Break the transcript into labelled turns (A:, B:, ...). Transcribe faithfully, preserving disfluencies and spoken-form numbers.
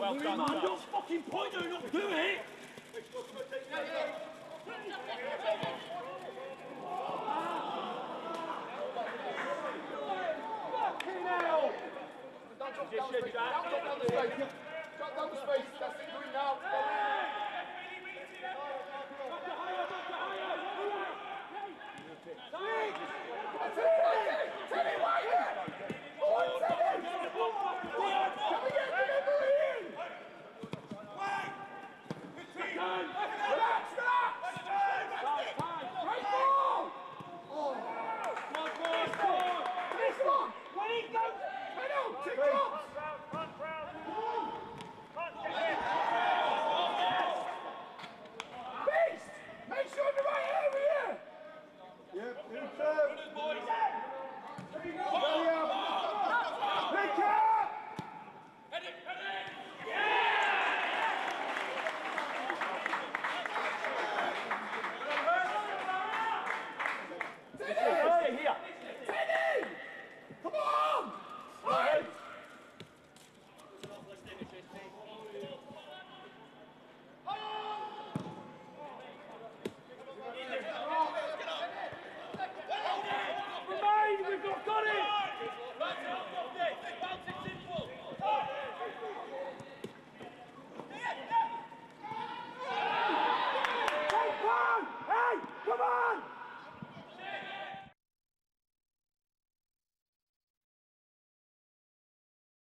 A: Well done, man. Your fucking point, do not do it. Fucking hell! Don't drop down the space. Don't drop down the space. Drop down the space. That's it. Do it now.